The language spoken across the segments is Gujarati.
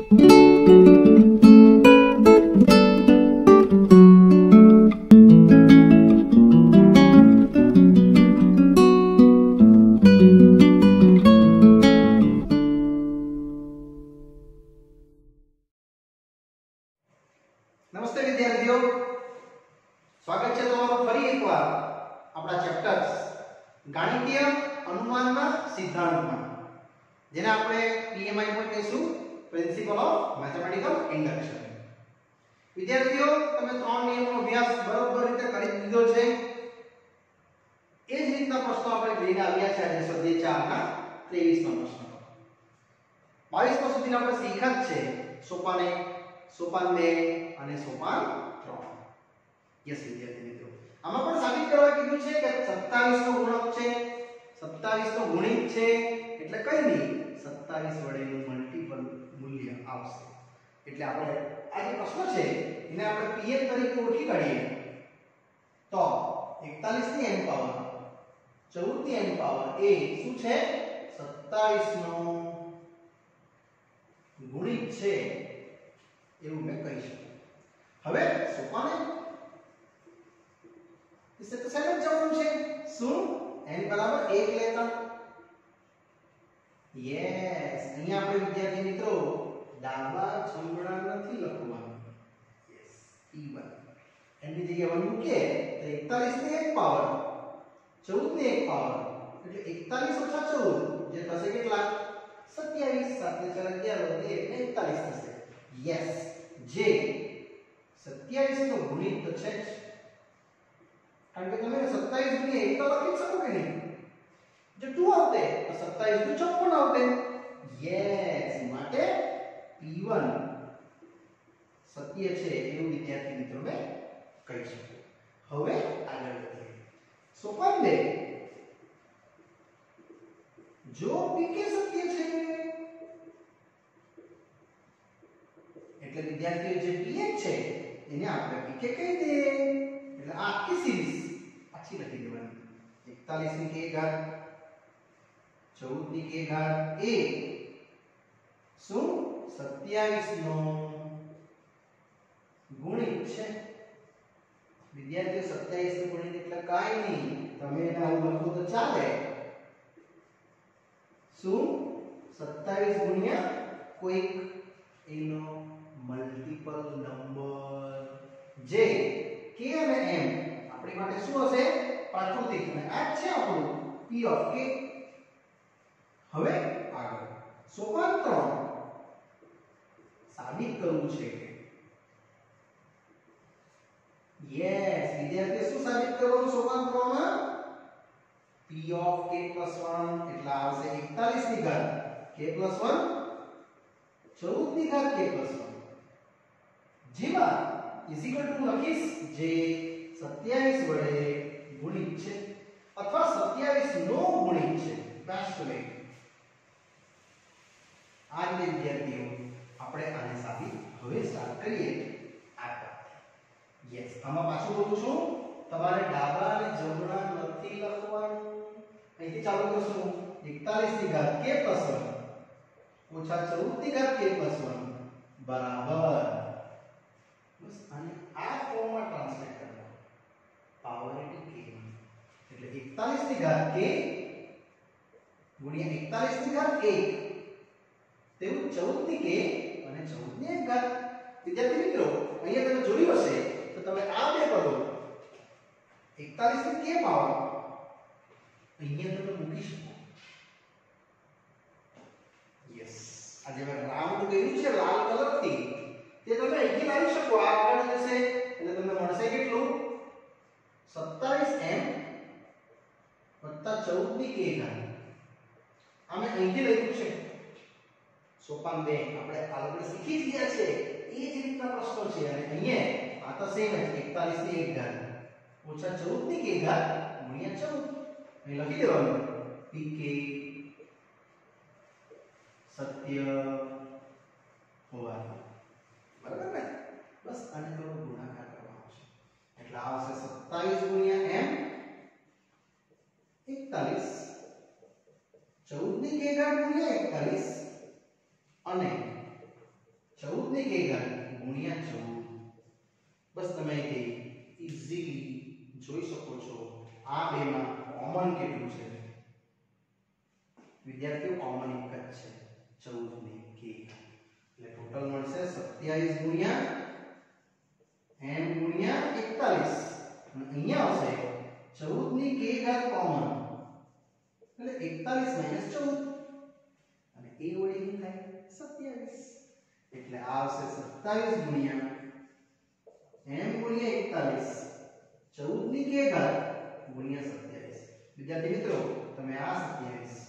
નમસ્તે વિદ્યાર્થીઓ, સ્વાગત છે તમારું ફરી એકવાર આપણા ચેપ્ટર્સ ગણિતીય અનુમાનના સિદ્ધાંતમાં, જેને આપણે પીએમઆઈ પણ કહીશું, પ્રિન્સિપલ ઓફ મેથેમેટિકલ ઇન્ડક્શન. વિદ્યાર્થીઓ, તમે 3 નિયમોનો અભ્યાસ બરોબર રીતે કરી દીધો છે. એ જ રીતના પ્રશ્નો આપણે લઈને આવ્યા છે આજે સ્વાધ્યાય 4 ના 23નો પ્રશ્ન. 22મા સુધીના આપણે શીખ્યા જ છે સોપાન 1, સોપાન 2 અને સોપાન 3. યસ વિદ્યાર્થી મિત્રો, આમાં પણ સાબિત કરવા કીધું છે કે 27 નો ગુણક છે, 27 નો ગુણિત છે, એટલે કઈ નહીં 27 વડેનું મલ્ટીપલ મૂલ્ય આવશે. એટલે આપણે આ જે પ્રશ્ન છે એને આપણે પીએમ તરીકે ઓળખી કાઢીએ તો 41 ની n પાવર 14 ની n પાવર એ શું છે? 27 નો ગુણિત છે એવું મેં કહી શકું. હવે સોપાન इसे तो सेम जवाब છે. શું n બરાબર 1 લેતા? યસ, અહીંયા આપણે વિદ્યાર્થી મિત્રો ડાબા જમણા નથી લખવાનું. યસ, p1 n ની જગ્યાએ 1 મૂકીએ તો 41 ની 1 પાવર 14 ની 1 પાવર એટલે 41 ઓછા 14 જે થશે કેટલા? 27. 7 ને 4 11 ને 41 થશે. યસ, જે 27 નો ગુણિત તો છે જ, કારણ કે તમે 27 ગુણ્યા 1 તો લખી શકો કે નહીં? જો 2 આવતે તો 27 નું 56 આવતે. યસ, માટે p1 સત્ય છે એવું વિદ્યાર્થી મિત્રો મેં કહી શકું. હવે આગળ વધીએ. સોપાન 2, જો pk સત્ય છે એટલે વિદ્યાર્થીઓ જે pn છે એને આપણે pk કહી દઈએ. એટલે આ આખી સિરીઝ પાછી લખી દેવાની. 41 ની k ઘાત 14 ની k ઘાત એ શું 27 નો ગુણિત છે. વિદ્યાર્થીઓ 27 નો ગુણિત એટલે કાઈ નહીં, તમે એને આવું લખો તો ચાલે. શું 27 ગુણ્યા કોઈક એનો મલ્ટીપલ નંબર, જે k અને m આપણી માટે શું હશે? પ્રાકૃતિક, અને આ છે આપણું p ઓફ k. હવે આગળ સોપાન 3 સાબિત કરવું છે કે યસ વિદ્યાર્થીઓ, શું સાબિત કરવાનું સોપાન 3 માં? p ઓફ k + 1 એટલે આવશે 41 ની ઘાત k + 1 14 ની ઘાત k + 1, જેમાં ઇઝિકલ ટુ લખીશ જે 27 વડે ગુણિત છે અથવા 27 નો ગુણિત છે. Best way. આ રીતે વિદ્યાર્થીઓ આપણે આને સાબિત હવે સ્ટાર્ટ કરીએ. આગળ યસ, આમાં પાછું બોલું છું, તમારે ડાબા અને જમણા નથી લખવાનું. અહીંથી ચાલુ કરશું. 41 ની ઘાત k + 1 ઓછા 14 ની ઘાત k + 1 બરાબર. બસ આને આ ફોર્મમાં ટ્રાન્સલેટ કરવાનું. પાવર ઇન્ટુ k એટલે 41 ની ઘાત k ગુણ્યા 41 ની ઘાત 1 તેવું 14 ની k અને 14 ની 1 ઘાત. વિદ્યાર્થી મિત્રો, અહીંયા તમે જોયું હશે તો તમે આ બે પદો 41 ની k પાવર અહીંયા તમે મૂકી શકો. યસ, આ જે મેં રાઉન્ડ કર્યું છે લાલ કલરથી તે તમે અહીંથી લાવી શકો. આ આગળ જશે એટલે તમને મળશે કેટલું? 27m + 14 ની k ઘાત. આમે અહીંથી લખ્યું છે સોપાન 2 આપણે આગળ શીખી જ ગયા છે. એ જ રીતના પ્રશ્નો છે અને અહીંયા આ તો સેમ જ 41 ની 1 ઘાત ઓછા 14 ની k ઘાત ગુણ્યા 14. અહીં લખી દેવાનું pk સત્ય હોવાનું. બરાબર ને? બસ આને થોડો ગુણાકાર કરવાનો છે એટલે આવશે 27 ગુણ્યા m 41 14 ની k ઘાત ગુણ્યા 41 અને 14 ની k ઘાત ગુણ્યા 14. બસ તમે ઈઝીલી જોઈ શકો છો આ બેમાં કોમન કેટલું છે વિદ્યાર્થીઓ, કોમન એક જ છે 14 ની k ઘાત. એટલે ટોટલ મળશે 27 ગુણ્યા m ગુણ્યા 41 અને અહીંયા આવશે 14 ની k ઘાત કોમન એટલે 41 - 14 અને a વડે શું થાય 27 એટલે આવશે 27 ગુણ્યા m ગુણ્યા 41 14 ની k ઘાત ગુણ્યા 27. વિદ્યાર્થી મિત્રો તમે આ 27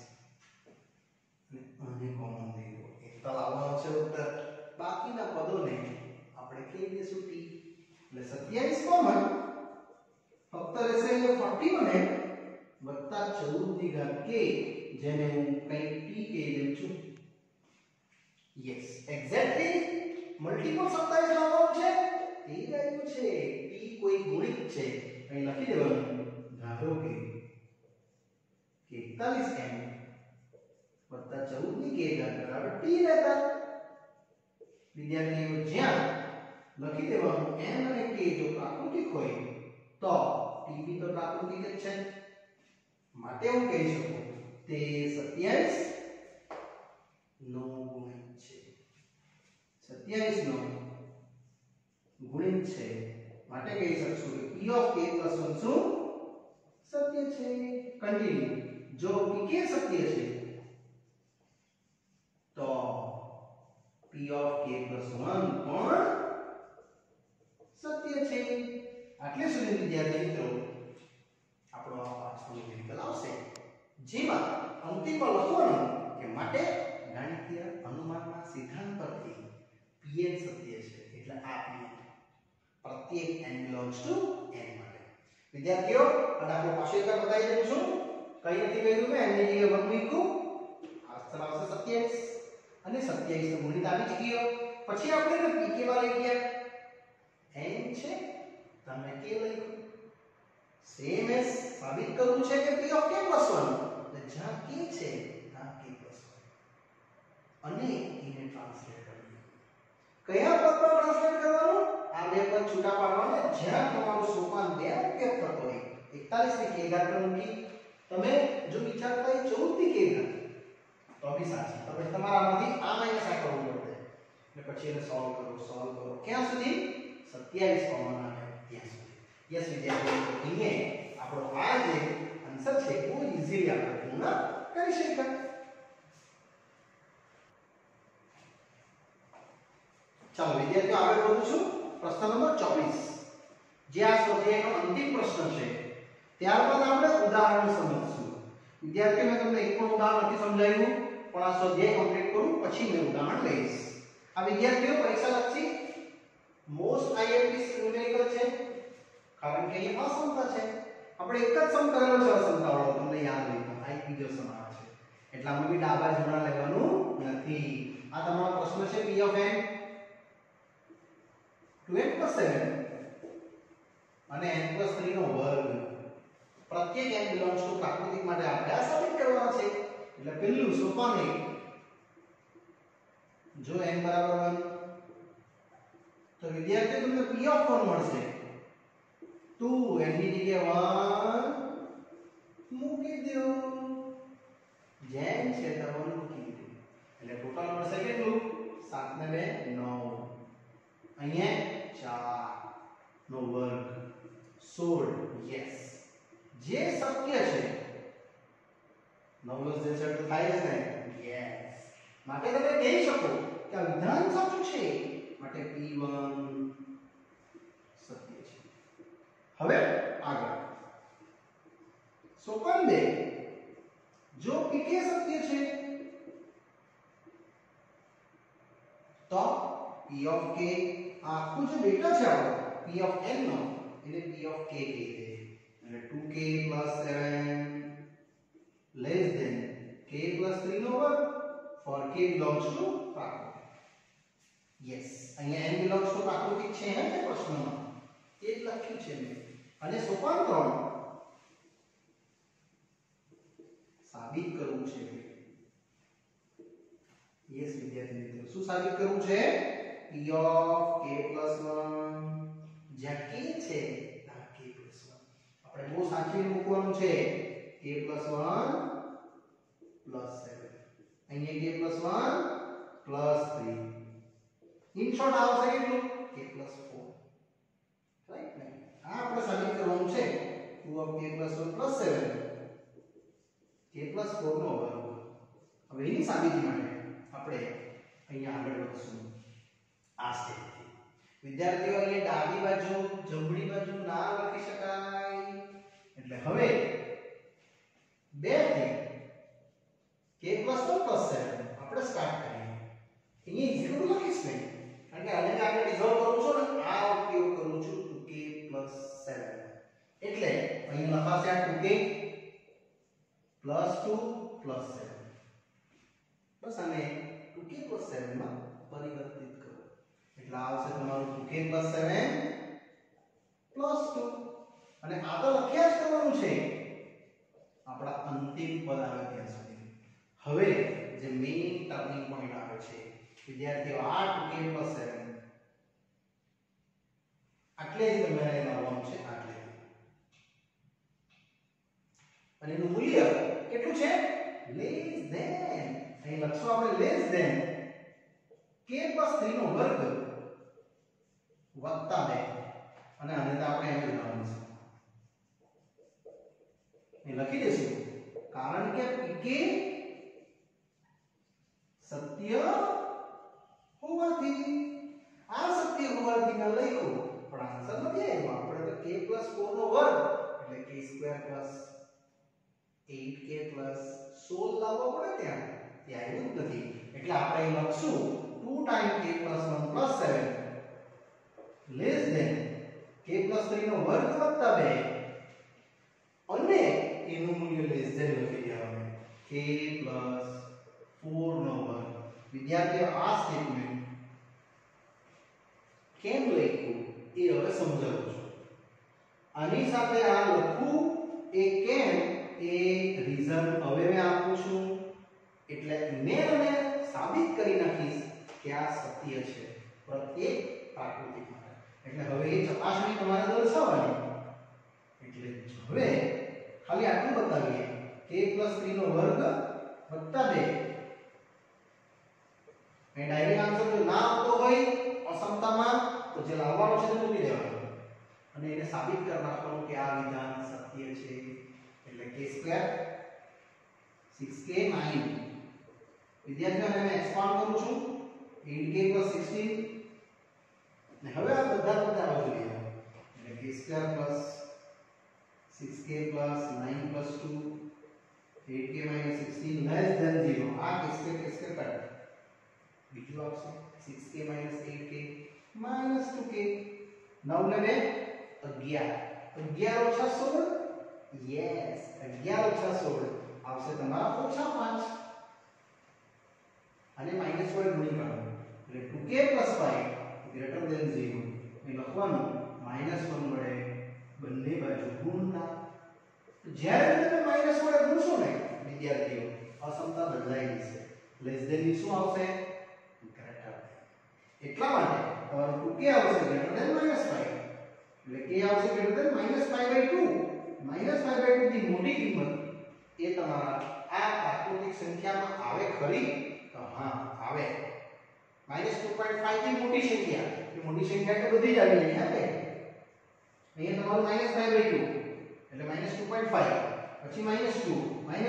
અને કોમન લઈ લો એક લાવવાનો છે ઉત્તર. બાકીના પદોને આપણે કહી દઈશું t એટલે 27 કોમન ફક્ત રહેશે 41 વત્તા 14 ની ઘાત k જેને હું કંઈક t કહી દઉં છું. યસ એક્ઝેક્ટલી મલ્ટીપલ 27 લાવવાનું છે તે આવ્યું છે. t કોઈ ગુણિત છે અહીં લખી દેવાનું ધારો કે 41m વત્તા 14 ની k ઘાત બરાબર t રહેતા. વિદ્યાર્થીઓ જ્યાં લખી દેવાનું m અને k જો પ્રાકૃતિક હોય તો t બી તો પ્રાકૃતિક જ છે માટે હું કહી શકું તે 27 નો ગુણિત છે. 27 નો ગુણિત છે માટે કહી શકશું કે p of k + 1 શું સત્ય છે. કન્ટિન્યુ જો pk સત્ય છે તો p of k + 1 પણ સત્ય છે. આટલે સુધી વિદ્યાર્થી મિત્રો આપણો આ પાછળનો ન્યુમેરિકલ આવશે જેમાં અંતિમમાં લખવાનું કે માટે ગાણિતીય અનુમાનના સિદ્ધાંત પરથી pn સત્ય છે એટલે આ pn પ્રત્યેક n belongs to n માટે. વિદ્યાર્થીઓ અને આપણે પાછળ એક બતાવી દઉં છું કઈ નથી કર્યું મેં n ની જગ્યાએ 1 મૂક્યું આ આવશે 27 અને 27 નો ગુણિત આવી જ ગયો. પછી આપણે pk માં લઈ ગયા n છે તમે k લખ્યું સેમ એસ સાબિત કરવું છે કે p of k + 1 એટલે જ્યાં k છે ત્યાં k + 1 અને એને ટ્રાન્સલેટ કરવું. કયા પદમાં ટ્રાન્સલેટ કરવાનું? આ બે પદ છૂટા પાડવાના જ્યાં તમારું સોપાન 2 ઉપયોગ થતો હોય. 41 ની k ઘાત મૂકી તમે જો વિચારતા હોય 14 ની k ઘાત તો બી સાચી. તમે તમારામાંથી આ માઈનસ આ કરવું પડે એટલે પછી એને સોલ્વ કરો ક્યાં સુધી 27 કોમન આવે ત્યાં સુધી. યસ વિદ્યાર્થીઓ અહીંયા આપણો આ જે આન્સર છે બહુ ઈઝીલી આપણે પૂર્ણ કરી શકીએ. ચાલો વિદ્યાર્થીઓ આગળ વધું છું. પ્રશ્ન નંબર 24 જે આ સ્વાધ્યાયનો અંતિમ પ્રશ્ન છે. ત્યારબાદ આપણે ઉદાહરણ સમજીશું. વિદ્યાર્થીઓ મેં તમને એક પણ ઉદાહરણ નથી સમજાવ્યું પણ આ સ્વાધ્યાય કમ્પ્લીટ કરું પછી મેં ઉદાહરણ લઈશ. આ વિદ્યાર્થીઓ પરીક્ષા લક્ષી મોસ્ટ આઈએમપી ન્યુમેરિકલ છે કારણ કે અહીંયા અસમતા છે. આપણે એક જ સમ કરેલો છે અસમતા વાળો તમને યાદ હોય તો આ એક બીજો સમ આવે છે એટલે આમાં બી ડાબા જમણા લેવાનું નથી. આ તમારો પ્રશ્ન છે p of n 2n + 7 અને n + 3 નો વર્ગ. પ્રત્યેક n belongs to પ્રાકૃતિક માટે આપણે આ સાબિત કરવાના છે. એટલે પહેલું સોપાન એક જો n = 1 તો વિદ્યાર્થીઓ તમને p of 1 મળશે 2 n ની જગ્યાએ 1 મૂકી દો જેમ છે તરવન મૂકી દો એટલે ટોટલ મળશે કેટલું 7 ને 2 9 અહીંયા 4 નો વર્ગ 16. યસ જે શક્ય છે 9 + 2 થાય છે ને યસ માટે તમે કહી શકો કે આ વિધાન સાચું છે માટે p1 સત્ય છે. હવે આગળ સોપાન 2 જો pk સત્ય છે તો p of k આખું જે ડેટા છે આપણો p of n નો એને p of k કહી દે એટલે 2k + 7 less than k + 3 નો વર્ગ for k belongs to પ્રાકૃતિક. યસ અહીંયા n belongs to પ્રાકૃતિક છે હે પ્રશ્નમાં એ જ લખ્યું છે મેં. અને સોપાન 3 સાબિત કરવું છે. યસ વિદ્યાર્થી મિત્રો શું સાબિત કરવું છે? p of k + 1 જ્યાં k છે ત્યાં k + 1 આપણે બહુ સાચવીને મૂકવાનું છે k + 1 + 7 અહીંયા k + 1 + 3 ઇન શોર્ટ આવશે કેટલું k + 4 રાઈટ ને આ આપણે સાબિત કરવાનું છે 2 of k + 1 + 7 k + 4 નો વર્ગ હવે એની સાબિતી માટે આપણે અહીંયા આગળ વધશું આ સ્ટેપથી વિદ્યાર્થીઓ અહીંયા ડાબી બાજુ જમણી બાજુ ના લખી શકાય એટલે હવે 2 થી k + 1 + 7 આપણે સ્ટાર્ટ કરીએ અહીંયા 0 લખીશ નહીં કારણ કે આને આપણે રિઝોલ્વ કરું છું ને આ ઉપયોગ કરું છું 2k + 7 એટલે અહીંયા લખાશે આ 2k + 2 + 7 બસ આને 2k + 7 માં પરિવર્તિત કરો એટલે આવશે તમારું 2k + 7 + 2 અને આ તો લખ્યા જ કરવાનું છે આપણા અંતિમ પદ આવે ત્યાં સુધી હવે જે મેઇન ટર્નિંગ પોઈન્ટ આવે છે વિદ્યાર્થીઓ આ 2k + 7 આટલે જ તમારે લાવવાનું છે આટલે અને એનું મૂલ્ય કેટલું છે લેસ ધેન અહીં લખશું આપણે લેસ ધેન k + 3 નો વર્ગ વત્તા 2 અને આને તો આપણે એમ લખવાનું છે એ લખી દેશું કારણ કે pk સત્ય હોવાથી આ સત્ય હોવાથી ના લખ્યું પણ આન્સર નથી આવ્યો આપણે તો k + 4 નો વર્ગ એટલે k² + 8k + 16 લાવવો પડે ત્યાં આવ્યું જ નથી એટલે આપણે અહીં લખશું 2 time k + 1 + 7 less than k + 3 નો વર્ગ વત્તા 2 અને એનું મૂલ્ય લેસ ધેન લખી દેવાનું k + 4 નો વર્ગ વિદ્યાર્થીઓ આ સ્ટેટમેન્ટ કેમ લખ્યું એ હવે સમજાવું છું આની સાથે આ લખવું એ કેમ એ રીઝન હવે મેં આપું છું એટલે મેં અને સાબિત કરી નાખીશ કે આ સત્ય છે પ્રત્યેક પ્રાકૃતિક માટે એટલે હવે એ ચકાસણી તમારે દર્શાવવાની એટલે હવે ખાલી આટલું બતાવીએ k + 3 નો વર્ગ વત્તા 2 એ ડાયરેક્ટ આન્સર જો ના આવતો હોય અસમતામાં તો જે લાવવાનો છે તે મૂકી દેવાનો અને એને સાબિત કરી નાખવાનું કે આ વિધાન સત્ય છે એટલે k² 6k 9 વિદ્યાર્થીઓને મેં એક્સપાન્ડ કરું છું 8k + 16 ને હવે આ બધા બાજુ લઈ આવો એટલે k² + 6k + 9 + 2 8k - 16 less than 0 આ k² કટ બીજું આવશે 6k - 8k - 2k 9 ને 11 11 ઓછા 16 યસ 11 ઓછા 16 આવશે તમારા ઓછા 5 અને માઈનસ વડે ગુણી કરવાનું એટલે 2k + 5 ગ્રેટર ધેન 0 એ લખવાનું -1 વડે બંને બાજુ ગુણતા જ્યારે તમે માઈનસ વડે ગુણશો ને વિદ્યાર્થીઓ અસમતા બદલાઈ જશે લેસ ધેન ની શું આવશે ગ્રેટર એટલા માટે તમારું 2k આવશે ગ્રેટર ધેન -5 એટલે k આવશે ગ્રેટર ધેન -5/2 -5/2 ની મોટી કિંમત એ તમારા આ પ્રાકૃતિક સંખ્યામાં આવે ખરી તો હા આવે -2.5 થી મોટી સંખ્યા એ મોટી સંખ્યા એટલે બધી જ આવી રહી આપે અહીંયા તમારું -5/2 એટલે -2.5 પછી -2 -1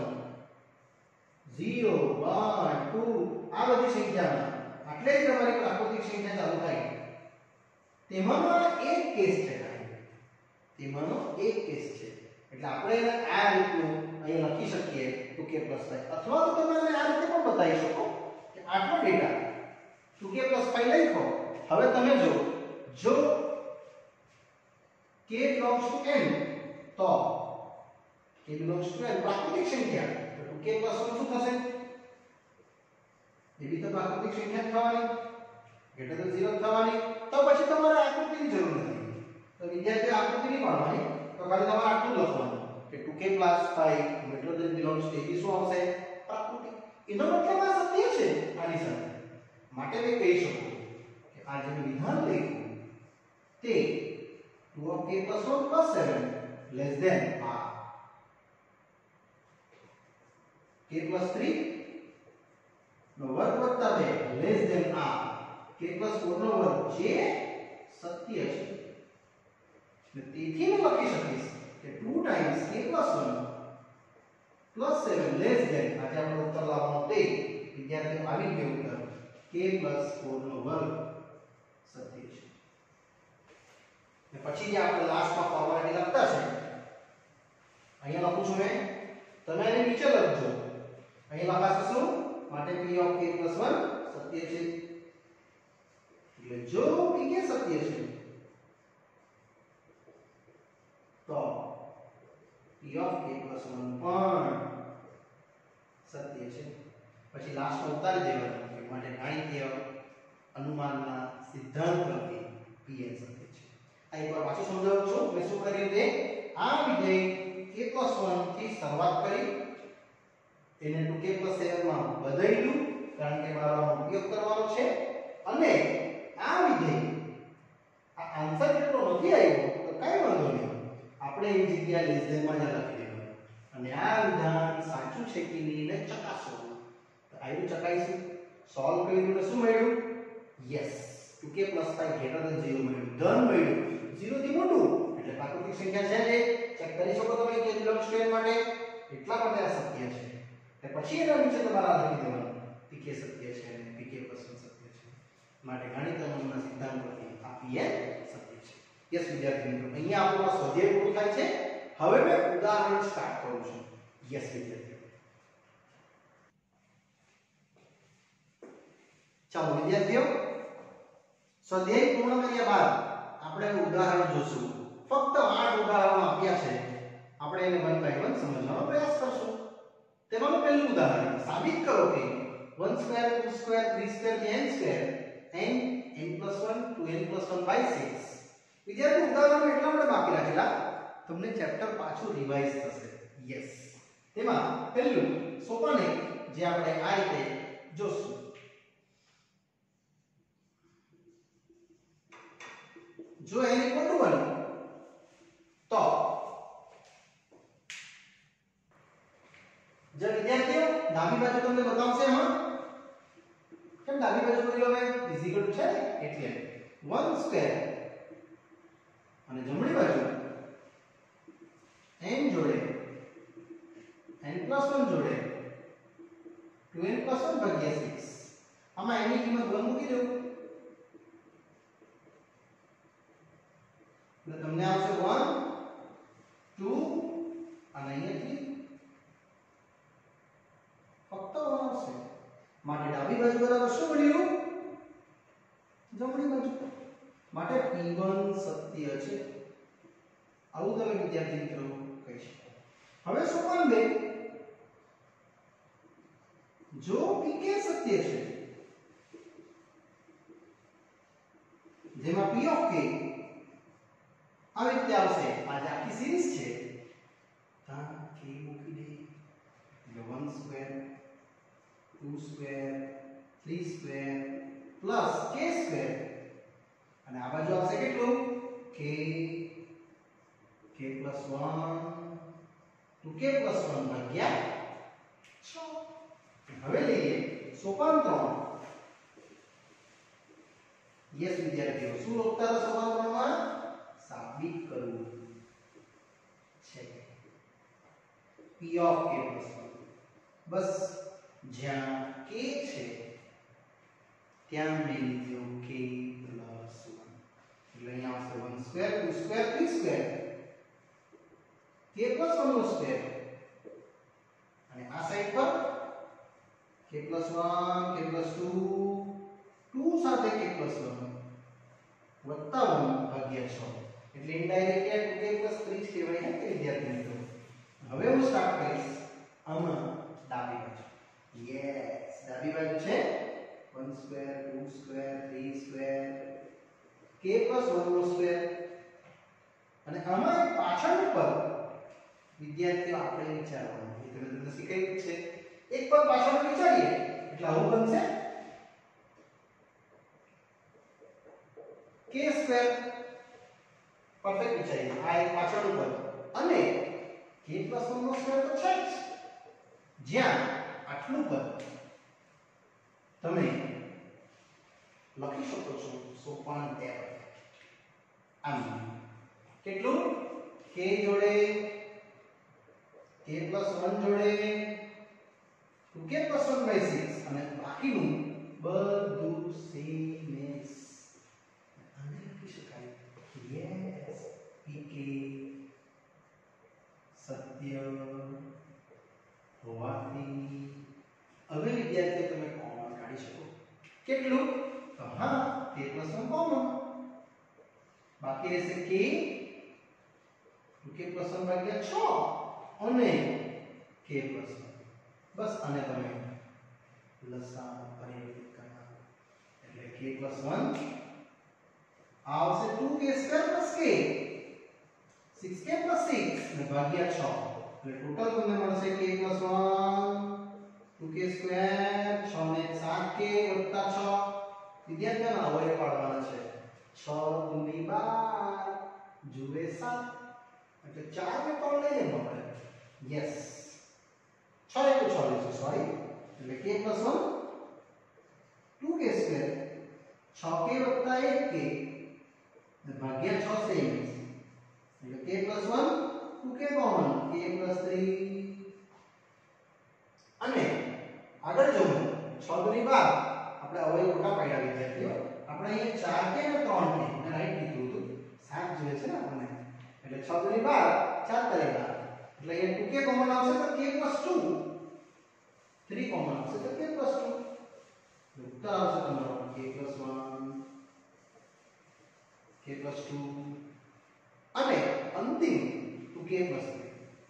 0 1 2 આ બધી સંખ્યામાં એટલે જ તમારી પ્રાકૃતિક સંખ્યા ચાલુ થાય તેમાંનો એક કેસ છે તેમાંનો એક કેસ છે એટલે આપણે આ રીતનું અહીં લખી શકીએ 2k + 5 અથવા તો તમે આ રીતે પણ બતાવી શકો કે આટલો ડેટા 2k + 5 લખો હવે તમે જો k belongs to n તો k belongs to n પ્રાકૃતિક સંખ્યા તો 2k + 1 શું થશે એ બી તો પ્રાકૃતિક સંખ્યા થવાની ગ્રેટર ધેન 0 થવાની તો પછી તમારે આકૃતિની જરૂર નથી તો વિદ્યાર્થીઓ આકૃતિ નહીં પાડવાની તો ખાલી તમારે આટલું લખવાનું કે 2k + 5 greater than belongs to એ શું આવશે પ્રાકૃતિક એનો મતલબ આ સત્ય છે આની સાથે માટે મેં કહી શકું આ જે વિધાન લખ્યું તે 2 of k plus 1 plus 7 less than r k plus 3 નો વર્ગ વત્તા 2 less than r k plus 4 નો વર્ગ જે સત્ય છે. તેથી હું લખી શકીશ કે 2 times k plus 1 plus 7 less than આજે આપણે ઉત્તર લાવવાનો તે વિદ્યાર્થીઓ આવી ગયો ઉત્તર k plus 4 નો વર્ગ સત્ય છે. ને પછી જે આપણે લાસ્ટમાં ફોર્મ્યુલા લખતા છે અહીંયા લખું છું મેં, તમે એને નીચે લખજો. અહીંયા લખાશે શું? માટે p of k plus 1 સત્ય છે. એટલે જો p કે સત્ય છે તો p of k plus 1 પણ સત્ય છે. પછી લાસ્ટમાં ઉતારી દેવાનું માટે ગાણિતીય અનુમાનના સિદ્ધાંત પરથી pn સત્ય છે. આ એકવાર પાછું સમજાવું છું. મેં શું કર્યું તે આ વિધેય k plus 1 થી શરૂઆત કરી એને 2k plus 7 માં બદલ્યું કારણ કે બરાબરનો ઉપયોગ કરવાનો છે અને આ વિધેય આ આન્સર જેટલો નથી આવ્યો તો કઈ વાંધો નહીં, આપણે એ જગ્યા લેસ ધેન માં જ લખી દેવાનું અને આ વિધાન સાચું છે કે નહીં એને ચકાસવાનું. તો આયુ ચકાઈશું. સોલ્વ કર્યું ને શું મળ્યું? Yes 2k plus 5 greater than 0 મળ્યું. ધન મળ્યું. 0 થી મોટું એટલે પ્રાકૃતિક સંખ્યા છે જે ચેક કરી શકો તમે કે લંબ સ્ક્વેર માટે એટલા માટે આ સત્ય છે. તે પછી એના નીચે તમારે લખી દેવાનું pk સત્ય છે અને pk plus 1 સત્ય છે. માટે ગણિત અનુમાનના સિદ્ધાંત પરથી આ pn સત્ય છે. યસ વિદ્યાર્થી મિત્રો, અહીંયા આપણો સ્વાધ્યાય પૂરો થાય છે. હવે મેં ઉદાહરણ સ્ટાર્ટ કરું છું. યસ વિદ્યાર્થીઓ, ચાલો વિદ્યાર્થીઓ, સ્વાધ્યાય પૂર્ણ કર્યા બાદ આપણે ઉદાહરણ જોશું. ફક્ત 8 ઉદાહરણો આપ્યા છે. આપણે એને 1 by 1 સમજવાનો પ્રયાસ કરશું. તેમાંનું પહેલું ઉદાહરણ સાબિત કરો કે 1 square 2 square 3 square n square n n plus 1 2n plus 1 by 6. વિદ્યાર્થી ઉદાહરણ એટલા માટે બાકી રાખેલા તમને ચેપ્ટર પાછું રિવાઇઝ થશે. યસ, તેમાં પહેલું સોપાન જે આપણે આ રીતે જોશું. જો n equal to 1 તો જો વિદ્યાર્થીઓ ડાબી બાજુ તમને બતાવશે હા કેમ ડાબી બાજુ બોલ્યો મેં ઇઝ ઇક્વલ ટુ છે એટલે 1 સ્ક્વેર અને જમણી બાજુ n જોડે n plus 1 જોડે 2n plus 1 ભાગ્યા 6. આમાં n ની કિંમત 1 મૂકી દો એટલે તમને આવશે 1 2 અને અહીંયાથી ફક્ત 1 આવશે. માટે ડાબી બાજુ બરાબર શું મળ્યું? જમણી બાજુ. માટે p1 સત્ય છે. આવું તમે વિદ્યાર્થી મિત્રો કહી શકો. હવે સોપાન 2 જો pk સત્ય છે જેમાં p of k આવી રીતે આવશે. આ જે આખી સિરીઝ છે ત્યાં k મૂકી દે એટલે 1 square 2 square 3 square plus k square અને આ બાજુ આવશે કેટલું k k plus 1 2k plus 1 ભાગ્યા 6. હવે લઈએ સોપાન 3. યસ વિદ્યાર્થીઓ, શું લખતા હતા સોપાન 3 માં? સાબિત કરવું છે p of k plus 1. બસ જ્યાં k છે ત્યાં મેં લીધું k plus 1 એટલે અહીંયા આવશે 1 square 2 square 3 square k plus 1 નો સ્ક્વેર અને આ સાઈડ પર k plus 1 k plus 2 2 સાથે k plus 1 વત્તા 1 ભાગ્યા 6 એટલે ઇનડાયરેક્ટલી 2k plus 3 જ કહેવાય ને કે વિદ્યાર્થી મિત્રો. હવે હું સ્ટાર્ટ કરીશ આમાં ડાબી બાજુ. યસ, ડાબી બાજુ છે 1 square 2 square 3 square k plus 1 નો સ્ક્વેર અને આમાં એક પાછળનું પદ વિદ્યાર્થીઓ આપણે વિચારવાનું એ તમને શીખવાયું છે. એક પદ પાછળનું વિચારીએ એટલે આવું બનશે k સ્ક્વેર પરફેક્ટ વિચારી આ એક પાછળનું પદ અને k + 1 નો સ્ક્વેર તો છે જ જ્યાં આટલું પદ તમે લખી શકો છો સોપાન ટેબ આમ કેટલું k જોડે k + 1 જોડે 2k + 1/6 અને બાકીનું બધું સેમ એસ આને લખી શકાય યસ pk સત્ય હોવાથી હવે વિદ્યાર્થીઓ તમે કોમન કાઢી શકો કેટલું તો હા k + 1 કોમન બાકી રહેશે k 2k + 1 ભાગ્યા 6 અને k + 1 બસ આને તમે લસા પરિવર્તિત કરવાના એટલે k + 1 આવશે 2k² + k 6k + 6 અને ભાગ્યા 6 એટલે ટોટલ તમને મળશે k + 1 2k², 6 ને 7k + 6 વિદ્યાર્થીઓને અવયવ પાડવાના છે 6 દૂની 12 જુએ 7 એટલે 4 ને 3 લઈએ આપણે યસ 6 * 6 લેશું સોરી એટલે k + 1 2k² 6k + 1k ને ભાગ્યા 6 સેમ એટલે k + 1 2k કોમન k + 3 અને આગળ જો 6 દૂની 12 આપણે અવયવ મોટા પાડ્યા વિદ્યાર્થીઓ આપણે અહીંયા 4k અને 3k ને રાઈટ લીધું હતું 7 જોઈએ છે ને આપણને એટલે 6 દૂની 12 4 તરે 12 એટલે અહીંયા 2k કોમન આવશે તો k + 2 3 કોમન આવશે તો k + 2 ઉત્તર આવશે તમારો k + 1 k + 2 અને અંતિમ 2k + 3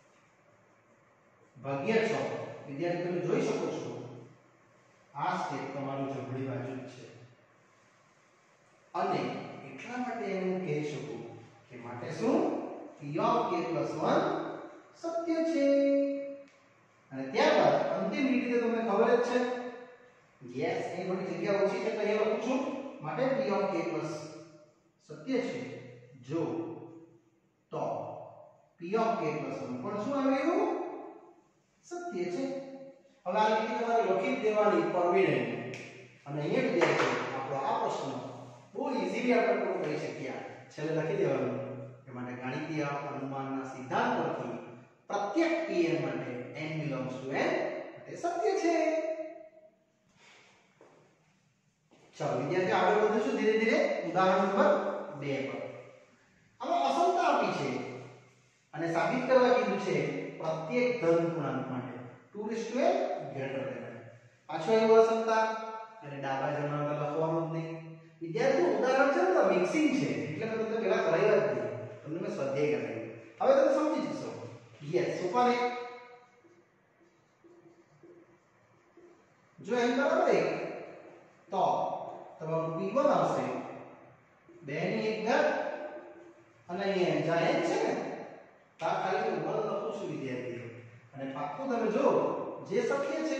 ભાગ્યા 6 વિદ્યાર્થી તમે જોઈ શકો છો આ સ્ટેપ તમારું જમણી બાજુ છે અને એટલા માટે હું કહી શકું કે માટે શું p of k + 1 સત્ય છે અને ત્યારબાદ અંતિમ રીતે તમને ખબર જ છે યસ એ થોડી જગ્યા ઓછી છે તો અહીંયા લખું છું માટે p of k + સત્ય છે જો તો p of k + 1 પણ શું આવ્યું સત્ય છે હવે આ રીતે તમારે લખી દેવાની પરવીને અને અહીંયા વિદ્યાર્થીઓ આપણો આ પ્રશ્ન બહુ ઈઝીલી આપણે પૂરો કરી શકીએ છેલ્લે લખી દેવાનું કે માટે ગાણિતીય અનુમાનના સિદ્ધાંત પરથી પ્રત્યેક pn માટે n belongs to n તે સત્ય છે ચાલો વિદ્યાર્થીઓ આગળ વધીશું ધીરે ધીરે ઉદાહરણ નંબર 2 પર આમાં અસમતા આપી છે અને સાબિત કરવા કીધું છે પ્રત્યેક ધન પૂર્ણાંક માટે 2n ગ્રેટર ધેન પાછો આવ્યો અસમતા અને ડાબા જમણા પર લખવાનું જ નહીં વિદ્યાર્થીઓ ઉદાહરણ છે ને મિક્સિંગ છે એટલે મેં તમને પહેલા કરાવ્યા જ નહીં તમને મેં સ્વાધ્યાય કરાવ્યો હવે તમે સમજી જશો યસ સુપાને જો n બરાબર 1 તો તમારું p1 આવશે 2 ની 1 ઘાત અને અહીંયા જ્યાં n છે ને તા ખાલી 1 લખું છું વિદ્યાર્થીઓ અને પાક્કું તમે જો જે શક્ય છે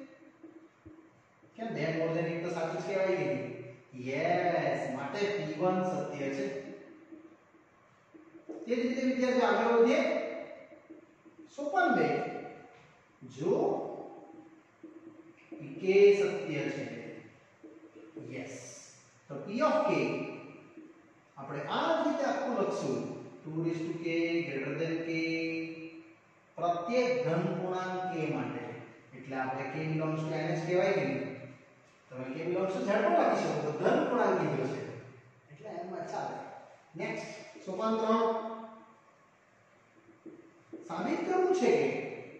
કેમ 2 મોર ધેન 1 તો સાચું જ કહેવાય ગયું યસ માટે p1 સત્ય છે તે જ રીતે વિદ્યાર્થીઓ આગળ વધીએ સોપાન 2 જો pk સત્ય છે યસ તો p of k આપણે આ જ રીતે આખું લખશું 2k > k પ્રત્યેક ધન પૂર્ણાંક k માટે એટલે આપણે k belongs to n જ કહેવાય કે તમે k belongs to z પણ લખી શકો તો ધન પૂર્ણાંક કીધો છે એટલે n માં ચાલે નેક્સ્ટ સોપાન 3 સાબિત કરવું છે કે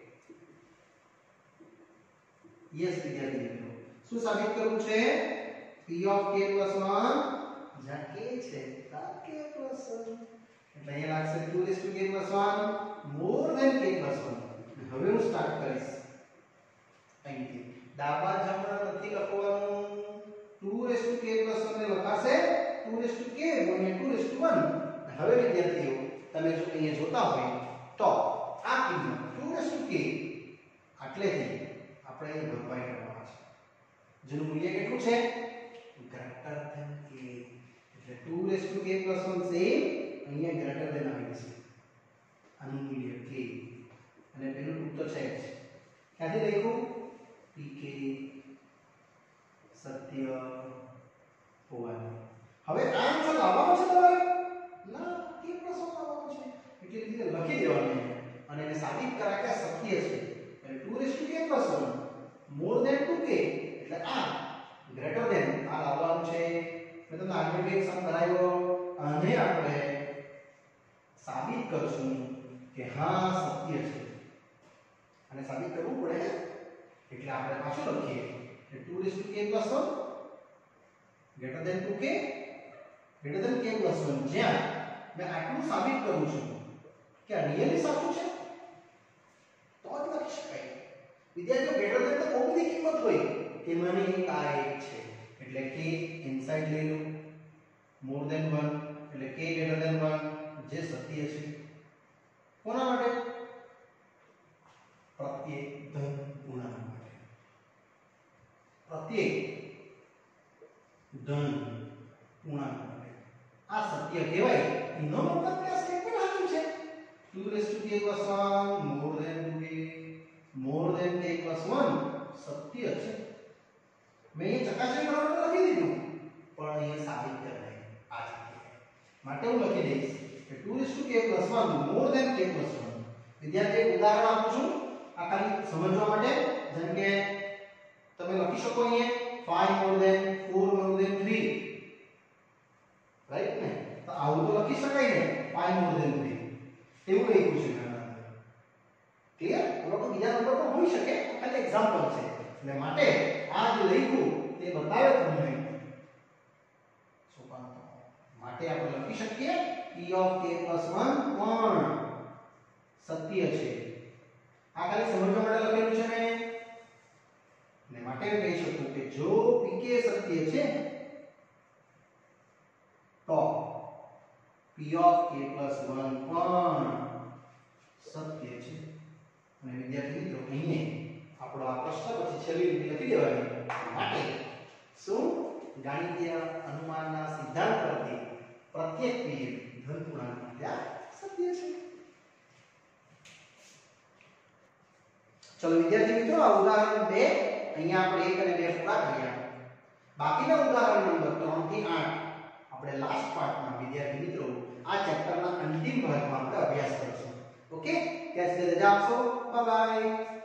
યસ વિદ્યાર્થી મિત્રો શું સાબિત કરવું છે p of k + 1 જ્યાં k છે ત્યાં k + 1 એટલે અહીંયા લાગશે 2k + 1 more than k + 1 હવે હું સ્ટાર્ટ કરીશ અહીંથી ડાબા જમણા નથી લખવાનું 2k + 1 ને લખાશે 2k * 2 * 1 હવે વિદ્યાર્થીઓ તમે જો અહીંયા જોતા હોય તો આ કિંમત 2k આટલેથી આપણે અહીં ભરપાઈ કરવાના છે જેનું મૂલ્ય કેટલું છે ગ્રેટર ધેન k એટલે 2 raised to k plus 1 same અહીંયા ગ્રેટર ધેન આવી જશે આનું મૂલ્ય k અને પેલું ટૂંક તો છે જ ક્યાંથી લખ્યું pk સત્ય હોવાનું હવે આ આન્સર લાવવાનો છે તમારે ના k plus 1 લાવવાનો છે એટલે રીતે લખી દેવાનું અને એને સાબિત કરા કે સત્ય છે એટલે 2 raised to k plus 1 more than 2k એટલે આ ગ્રેટર ધેન આ લાવવાનું છે મેં તમને આગળ એક સમ કરાવ્યો આને આપણે સાબિત કરશું કે હા સત્ય છે અને સાબિત કરવું પડે એટલે આપણે પાછું લખીએ કે 2 raised to k plus 1 greater than 2k greater than k plus 1 જ્યાં મેં આટલું સાબિત કરું છું કે આ રિયલી સાચું છે તો જ લખી શકાય વિદ્યાર્થીઓ ગ્રેટર ધેન તો બહુ બધી કિંમત હોય તેમાંની એક આ એક છે એટલે k ઇનસાઇડ લઈ લો મોર ધેન 1 એટલે k ગ્રેટર ધેન 1 જે સત્ય છે કોના માટે પ્રત્યેક ધન પૂર્ણાંક માટે પ્રત્યેક ધન પૂર્ણાંક માટે આ સત્ય કહેવાય એનો મતલબ કે આ સ્ટેટમેન્ટ સાચું છે 2 raised to k plus 1 more than 2k more than k plus 1 સત્ય છે મેં એ ચકાસણી કરવાનું લખી દીધું પણ એ સાબિત કરવાય આ જગ્યાએ માટે હું લખી દઈશ કે 2 raised to k plus 1 more than k plus 1 વિદ્યાર્થી એક ઉદાહરણ આપું છું આ ખાલી સમજવા માટે જેમ કે તમે લખી શકો અહીંયા 5 more than 4 more than 3 right ને તો આવું તો લખી શકાય ને 5 more than 3 એવું લખ્યું છે મેં ક્લિયર લોકો બીજા નંબર પણ હોઈ શકે ખાલી એક્ઝામ્પલ છે એટલે માટે આ જે લખ્યું તે બતાવે તમને સોપાન માટે આપણે લખી શકીએ p of k plus 1 પણ સત્ય છે આ ખાલી સમજવા માટે લખેલું છે મેં ને માટે કહી શકું કે જો pk સત્ય છે તો p of k plus 1 પણ સત્ય છે અને વિદ્યાર્થી મિત્રો અહીંયા આપણો આ પ્રશ્ન પછી છેલ્લી લીટી લખી દેવાની માટે શું ગાણિતીય અનુમાનના સિદ્ધાંત પરથી પ્રત્યેક પીરિયડ ધન પૂર્ણાંક માટે સત્ય છે ચલો વિદ્યાર્થી મિત્રો આ ઉદાહરણ 2 અહીંયા આપણે 1 અને 2 પૂરા કર્યા બાકીના ઉદાહરણ નંબર 3 થી 8 આપણે લાસ્ટ પાર્ટમાં વિદ્યાર્થી મિત્રો આ ચેપ્ટરના અંતિમ ભાગમાં આપણે અભ્યાસ કરીશું ઓકે ત્યાં સુધી રજા આપશો બાય બાય